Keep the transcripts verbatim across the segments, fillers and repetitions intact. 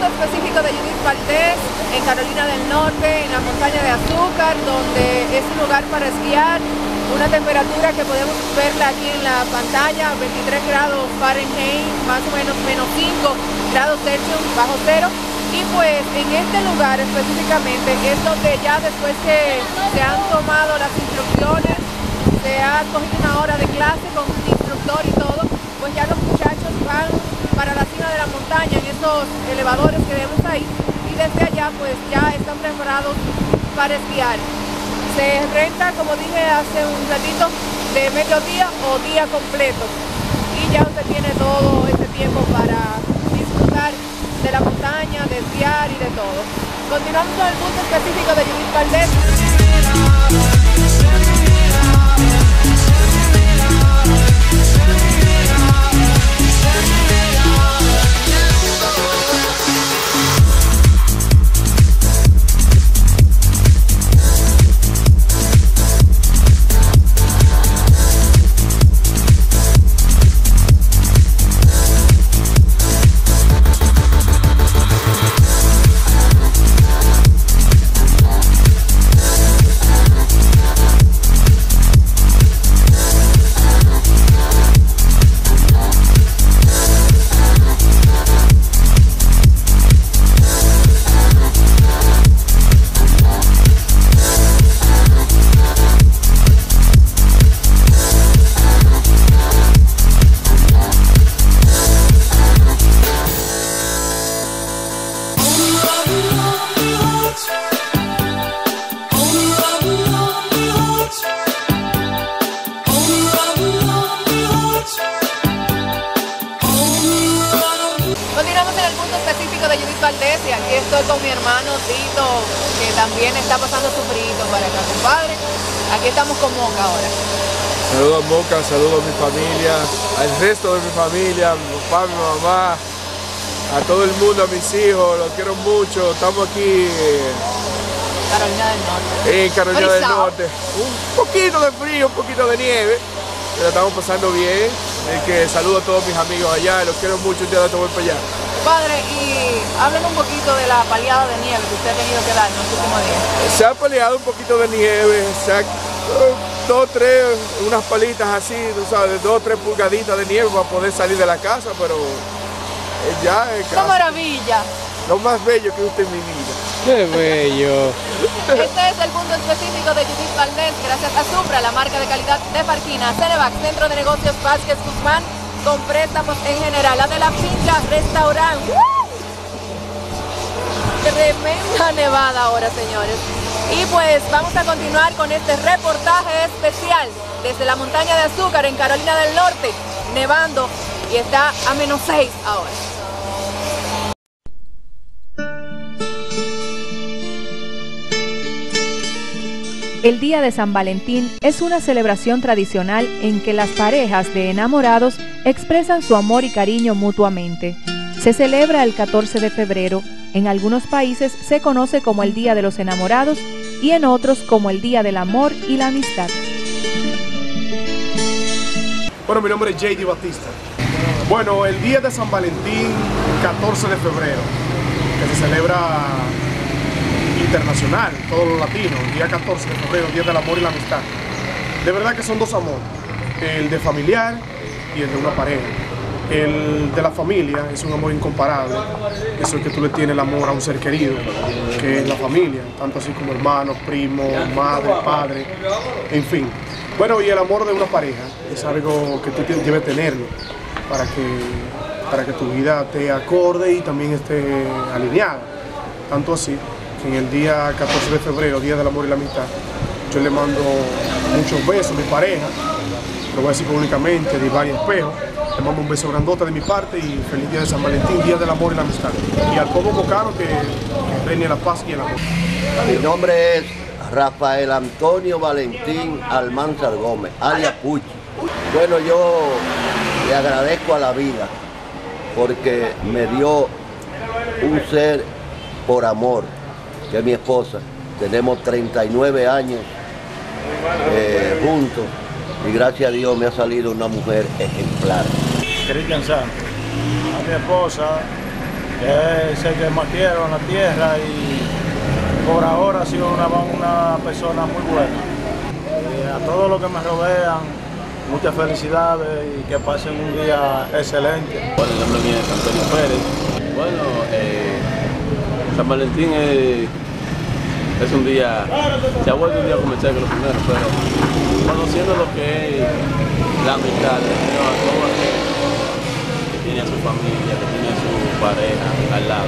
específico de Judith Valdés, en Carolina del Norte, en la montaña de Azúcar, donde es un lugar para esquiar, una temperatura que podemos verla aquí en la pantalla, veintitrés grados Fahrenheit, más o menos menos cinco grados Celsius bajo cero. Y pues en este lugar específicamente es donde ya después que se han tomado las instrucciones, se ha cogido una hora de clase con un instructor y todo, pues ya los muchachos van para la cima de la montaña en esos elevadores que vemos ahí, y desde allá pues ya están preparados para esquiar. Se renta, como dije hace un ratito, de mediodía o día completo, y ya usted tiene todo este tiempo para disfrutar de la montaña, de esquiar y de todo. Continuamos con el punto específico de Judith Valdés. Valdés, y aquí estoy con mi hermano Tito, que también está pasando su frito para acá, compadre. Aquí estamos con Moca ahora. Saludos a Moca, saludos a mi familia, al resto de mi familia, a mi papá, a mi mamá, a todo el mundo, a mis hijos, los quiero mucho. Estamos aquí Carolina del Norte. en Carolina del Norte. Un poquito de frío, un poquito de nieve, pero estamos pasando bien. Es que saludo a todos mis amigos allá, los quiero mucho, un día de tomar para allá. Padre, y háblenos un poquito de la paliada de nieve que usted ha tenido que dar en los últimos días. Se ha paliado un poquito de nieve, se ha, dos, tres, unas palitas así, tú sabes, dos, tres pulgaditas de nieve para poder salir de la casa, pero ya es ¡qué maravilla! Lo más bello que usted en mi vida. ¡Qué bello! Este es el punto específico de Judith Valdés, gracias a Supra, la marca de calidad de Parquina, Cenevac, Centro de Negocios Vázquez Guzmán, con préstamos en general, la de la finca, restaurante. ¡Uh! Tremenda nevada ahora, señores. Y pues vamos a continuar con este reportaje especial desde la montaña de Azúcar en Carolina del Norte, nevando, y está a menos seis ahora. El Día de San Valentín es una celebración tradicional en que las parejas de enamorados expresan su amor y cariño mutuamente. Se celebra el catorce de febrero, en algunos países se conoce como el Día de los Enamorados y en otros como el Día del Amor y la Amistad. Bueno, mi nombre es J D Batista. Bueno, el Día de San Valentín, catorce de febrero, que se celebra internacional, todos los latinos, el día catorce de febrero, Día del Amor y la Amistad. De verdad que son dos amores, el de familiar y el de una pareja. El de la familia es un amor incomparable, eso es que tú le tienes el amor a un ser querido, que es la familia, tanto así como hermanos, primos, madre, padre, en fin. Bueno, y el amor de una pareja es algo que tú debes tenerlo para que, para que tu vida esté acorde y también esté alineada, tanto así en el día catorce de febrero, Día del Amor y la Amistad, yo le mando muchos besos a mi pareja, lo voy a decir públicamente, de varios espejos, le mando un beso grandote de mi parte y feliz Día de San Valentín, Día del Amor y la Amistad. Y al pueblo mocano que, que reine la paz y el amor. Mi nombre es Rafael Antonio Valentín Almanzar Gómez, alias Puchi. Bueno, yo le agradezco a la vida porque me dio un ser por amor, que es mi esposa. Tenemos treinta y nueve años eh, juntos y gracias a Dios me ha salido una mujer ejemplar. Cristian Santos, a mi esposa, que es el que más quiero en la tierra y por ahora ha sido una, una persona muy buena. Y a todos los que me rodean, muchas felicidades y que pasen un día excelente. Bueno, el nombre mío es Antonio Pérez. Bueno, eh, San Valentín es, es un día, se ha vuelto un día comercial que lo primero, pero conociendo lo que es la amistad, le deseo a todo aquel que tiene a su familia, que tiene a su pareja al lado,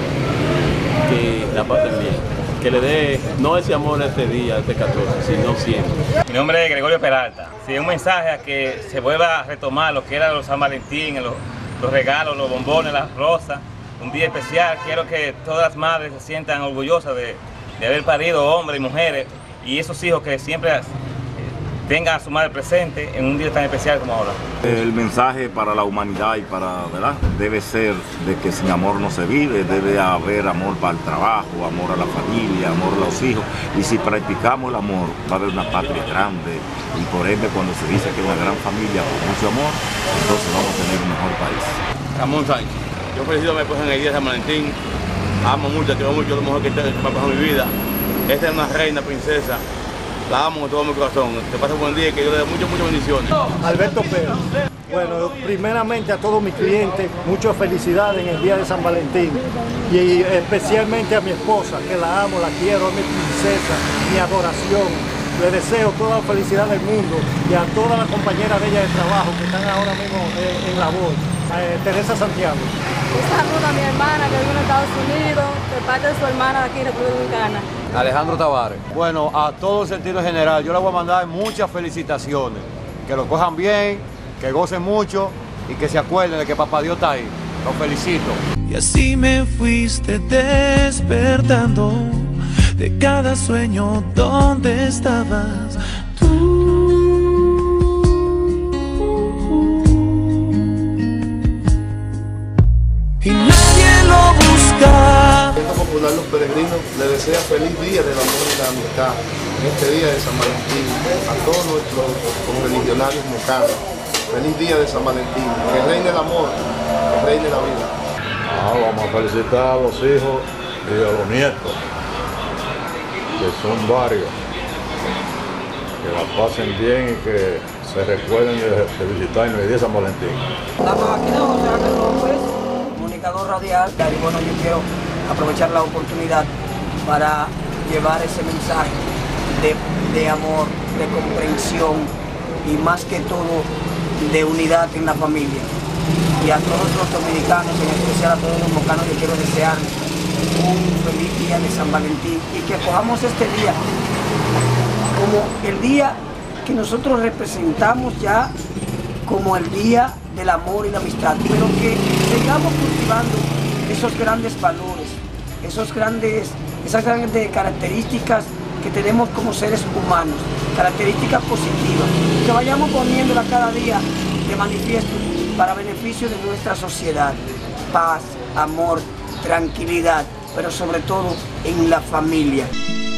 que la pasen bien, que le dé no ese amor a este día, este catorce, sino siempre. Mi nombre es Gregorio Peralta. Sí, un mensaje a que se vuelva a retomar lo que era los San Valentín, los, los regalos, los bombones, las rosas. Un día especial, quiero que todas las madres se sientan orgullosas de, de haber parido hombres y mujeres y esos hijos que siempre tengan a su madre presente en un día tan especial como ahora. El mensaje para la humanidad y para, ¿verdad? Debe ser de que sin amor no se vive, debe haber amor para el trabajo, amor a la familia, amor a los hijos, y si practicamos el amor va a haber una patria grande y por ende cuando se dice que es una gran familia con mucho amor, entonces vamos a tener un mejor país. Ramón Sánchez. Yo felicito a mi esposa en el día de San Valentín, amo mucho, quiero mucho, lo mejor que me ha pasado en mi vida. Esta es una reina, princesa, la amo con todo mi corazón. Que pase un buen día y que yo le dé muchas, muchas bendiciones. Alberto Pérez. Bueno, primeramente a todos mis clientes, muchas felicidades en el día de San Valentín y especialmente a mi esposa, que la amo, la quiero, es mi princesa, mi adoración. Le deseo toda la felicidad del mundo y a todas las compañeras de ella de trabajo que están ahora mismo en, en labor. Eh, Teresa Santiago. Un saludo a mi hermana que vive en Estados Unidos, de parte de su hermana de aquí en República Dominicana. Alejandro Tavares. Bueno, a todo el sentido general, yo les voy a mandar muchas felicitaciones. Que lo cojan bien, que gocen mucho y que se acuerden de que Papá Dios está ahí. Los felicito. Y así me fuiste despertando de cada sueño donde estabas tú. Y nadie lo busca. El Centro Popular Los Peregrinos le desea feliz día del amor y la amistad en este día de San Valentín a todos nuestros correligionarios mocanos. Feliz día de San Valentín, que reine el amor, que reine la vida. Ah, vamos a felicitar a los hijos y a los nietos, que son varios, que la pasen bien y que se recuerden de, de visitarnos el día de San Valentín. Estamos aquí de José Ángel López, comunicador radial, y bueno, yo quiero aprovechar la oportunidad para llevar ese mensaje de, de amor, de comprensión y más que todo de unidad en la familia. Y a todos los dominicanos, en especial a todos los mocanos, yo quiero desear un feliz día de San Valentín y que cojamos este día como el día que nosotros representamos ya como el día del amor y la amistad, pero que sigamos cultivando esos grandes valores, esos grandes, esas grandes características que tenemos como seres humanos, características positivas, que vayamos poniéndolas cada día de manifiesto para beneficio de nuestra sociedad. Paz, amor, tranquilidad, pero sobre todo en la familia.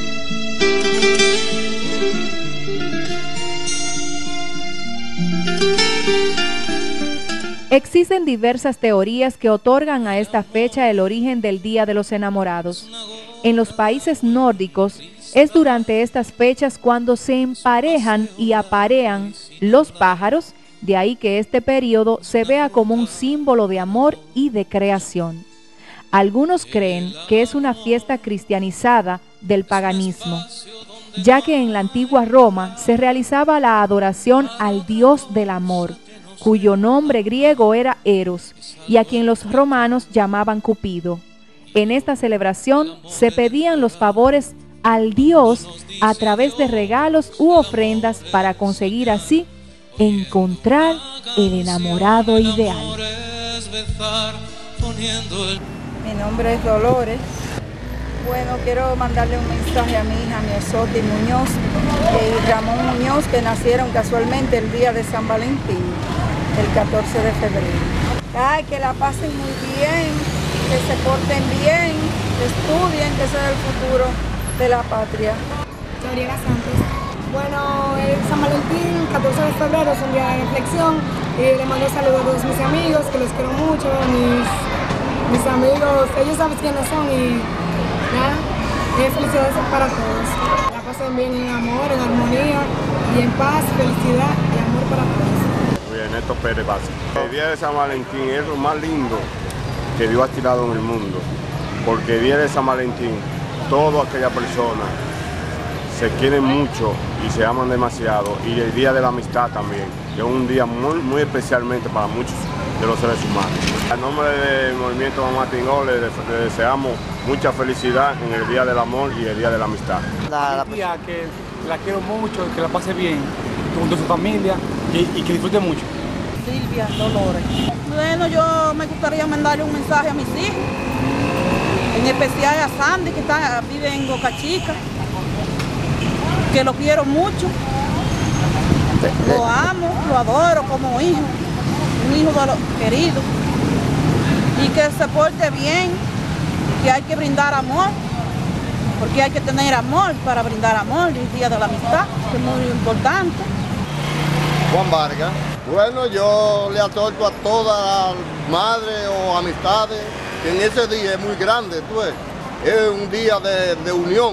Existen diversas teorías que otorgan a esta fecha el origen del Día de los Enamorados. En los países nórdicos, es durante estas fechas cuando se emparejan y aparean los pájaros, de ahí que este periodo se vea como un símbolo de amor y de creación. Algunos creen que es una fiesta cristianizada del paganismo, ya que en la antigua Roma se realizaba la adoración al dios del amor, cuyo nombre griego era Eros, y a quien los romanos llamaban Cupido. En esta celebración se pedían los favores al dios a través de regalos u ofrendas para conseguir así encontrar el enamorado ideal. Mi nombre es Dolores. Bueno, quiero mandarle un mensaje a mi hija, Miesoti Muñoz y Ramón Muñoz, que nacieron casualmente el día de San Valentín, el catorce de febrero. Ay, que la pasen muy bien, que se porten bien, que estudien, que sea el futuro de la patria. Gabriela Santos. Bueno, el San Valentín, catorce de febrero, es un día de reflexión y le mando saludos a todos mis amigos, que los quiero mucho, mis mis amigos, ellos saben quiénes son y nada, eh, felicidades para todos. La pasen bien en amor, en armonía y en paz, felicidad y amor para todos. Soy Ernesto Pérez Vázquez. El día de San Valentín es lo más lindo que Dios ha tirado en el mundo, porque el día de San Valentín, toda aquella persona se quieren mucho y se aman demasiado, y el día de la amistad también, que es un día muy, muy especialmente para muchos de los seres humanos. A nombre del movimiento Mamá Tingó le, le deseamos mucha felicidad en el día del amor y el día de la amistad. La, la tía que la quiero mucho, que la pase bien junto a su familia y, y que disfrute mucho. Silvia Dolores. Bueno, yo me gustaría mandarle un mensaje a mis hijos, en especial a Sandy, que está, vive en Boca Chica, que lo quiero mucho, lo amo, lo adoro como hijo, un hijo de los queridos, y que se porte bien, que hay que brindar amor, porque hay que tener amor para brindar amor, el día de la amistad, que es muy importante. Juan Vargas. Bueno, yo le atorto a todas las madres o amistades que en ese día es muy grande, tú ves, es un día de, de unión.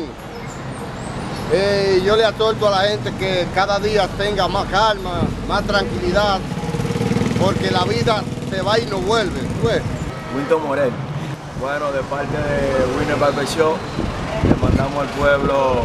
Eh, yo le atorto a la gente que cada día tenga más calma, más tranquilidad, porque la vida se va y no vuelve, tú ves. Wilton Morel. Bueno, de parte de Winner Barber Shop, le mandamos al pueblo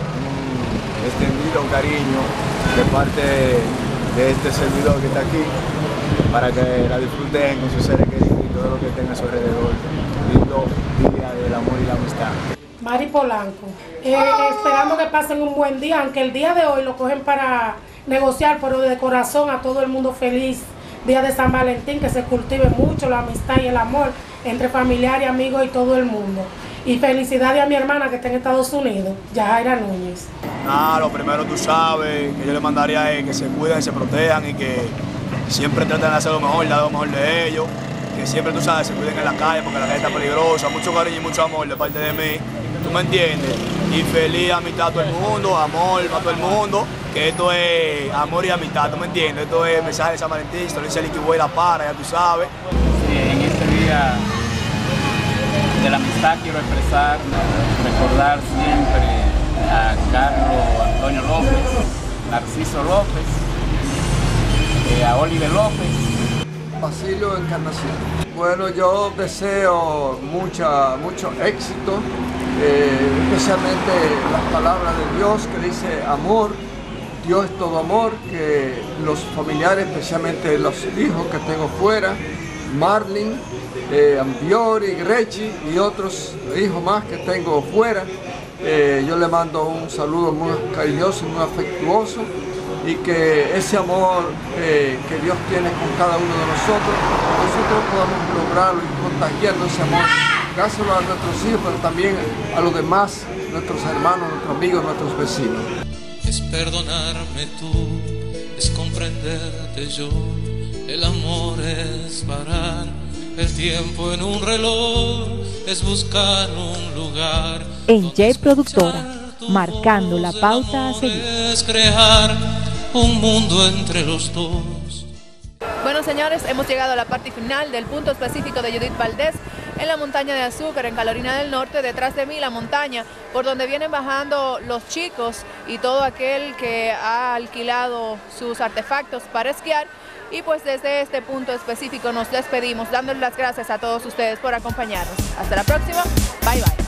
un extendido cariño de parte de este servidor que está aquí, para que la disfruten con sus seres queridos y todo lo que tenga a su alrededor. Lindo día del amor y la amistad. Mari Polanco, eh, esperando que pasen un buen día, aunque el día de hoy lo cogen para negociar, pero de corazón a todo el mundo feliz. Día de San Valentín, que se cultive mucho la amistad y el amor entre familiares, amigos y todo el mundo. Y felicidades a mi hermana que está en Estados Unidos, Yajaira Núñez. Ah, lo primero tú sabes, que yo le mandaría es que se cuiden, se protejan y que siempre traten de hacer lo mejor, dar lo mejor de ellos. Que siempre tú sabes, se cuiden en la calle porque la calle está peligrosa. Mucho cariño y mucho amor de parte de mí, ¿tú me entiendes? Y feliz amistad a todo el mundo, amor para todo el mundo. Que esto es amor y amistad, ¿tú me entiendes? Esto es mensaje de San Valentín, esto lo dice el Liqui La Para, ya tú sabes. Sí, en este día de la amistad quiero expresar, recordar siempre a Carlos Antonio López, Narciso López, eh, a Oliver López. Basilio Encarnación. Bueno, yo deseo mucha, mucho éxito, eh, especialmente las palabras de Dios que dice amor. Dios es todo amor, que los familiares, especialmente los hijos que tengo fuera, Marlin, eh, Ambiori, Grechi y otros hijos más que tengo fuera, eh, yo le mando un saludo muy cariñoso y muy afectuoso, y que ese amor eh, que Dios tiene con cada uno de nosotros, nosotros podamos lograrlo y contagiarlo ese amor, dárselo a nuestros hijos, pero también a los demás, nuestros hermanos, nuestros amigos, nuestros vecinos. Es perdonarme tú, es comprenderte yo, el amor es parar el tiempo en un reloj, es buscar un lugar. En J Productora, marcando la pauta a seguir. Es crear un mundo entre los dos. Bueno, señores, hemos llegado a la parte final del punto específico de Judith Valdés en la montaña de Azúcar, en Carolina del Norte. Detrás de mí la montaña por donde vienen bajando los chicos y todo aquel que ha alquilado sus artefactos para esquiar. Y pues desde este punto específico nos despedimos, dándoles las gracias a todos ustedes por acompañarnos. Hasta la próxima, bye bye.